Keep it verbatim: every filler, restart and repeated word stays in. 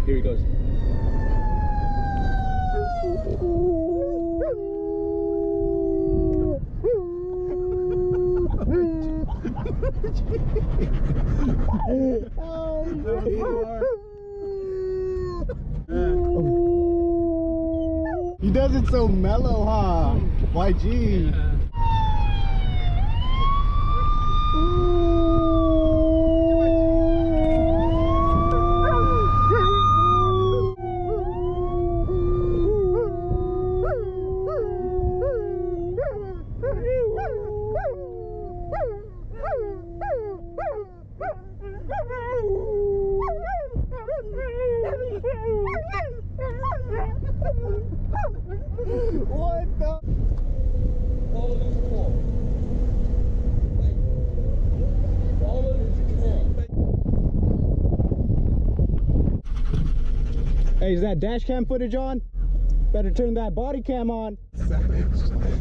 Here he goes. He does it so mellow, huh? Y G. Yeah. What the? Follow his claw. Follow his claw. Hey, is that dash cam footage on? Better turn that body cam on.